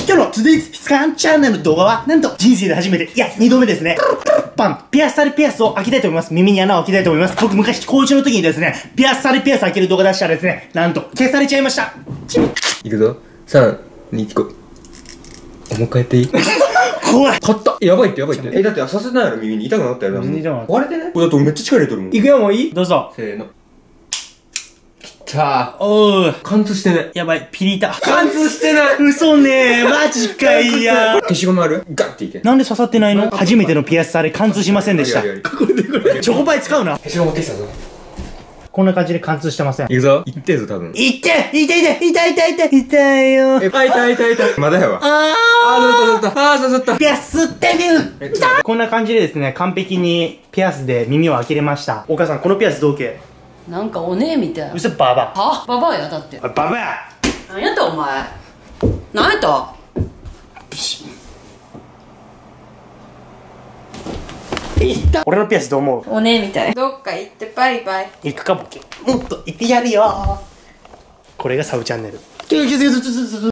今日のトゥデイズ質感チャンネルの動画は、なんと人生で初めて、いや、2度目ですね。パン、ピアスサルピアスを開けたいと思います。耳に穴を開けたいと思います。僕昔、高1の時にですね、ピアスサルピアス開ける動画出したらですね、なんと、消されちゃいました。 いくぞ。3、2、1、もう一回やっていい？ 怖い。 買った。やばいって。だってさせないやろ、耳に。痛くなったやろ。 全然痛くなった割れてない？これだってめっちゃ力入れとるもん。 いくよ、もういい？どうぞ。 せーの。きたー。 おー。 貫通してない。 やばい、ピリ痛。 貫通してない。 嘘ねー、マジかいや。 消しゴムある？ガッていけ。 なんで刺さってないの？初めてのピアスあれ貫通しませんでした。チョコパイ使うな。 消しゴム持ってきたぞ。 こんな感じで貫通してません。 いくぞ。いってえぞ、多分。 痛いよ。 痛い。まだやわ。刺さった。 ピアスデビュー。こんな感じでですね、完璧にピアスで耳を開けれました。お母さん、このピアスどうけ？ なんかおねえみたい。 うそババはババアやだって。 ババや。 なんやったお前。なんやったいった俺のピアスどう思う？ おねえみたい。どっか行ってバイバイ。 行くかボケ。もっと行ってやるよ。これがサブチャンネル。